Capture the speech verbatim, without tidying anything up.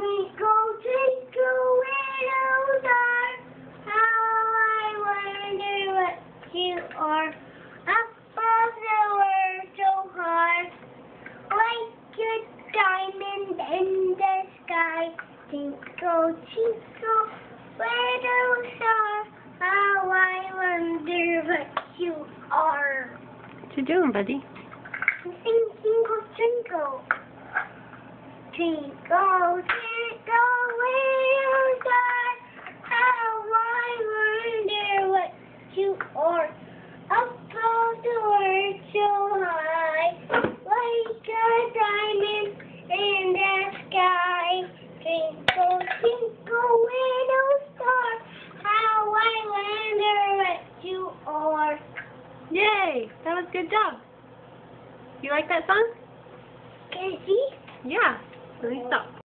Twinkle, twinkle, little star, how I wonder what you are. Up above the world so high, like a diamond in the sky. Twinkle, twinkle, little star, how I wonder what you are. What you doing, buddy? Sing, twinkle, twinkle. Twinkle, twinkle, little star, how I wonder what you are. Up above the world so high, like a diamond in the sky. Twinkle, twinkle, little star, how I wonder what you are. Yay! That was a good job. You like that song? Can you see? Yeah. Let me stop.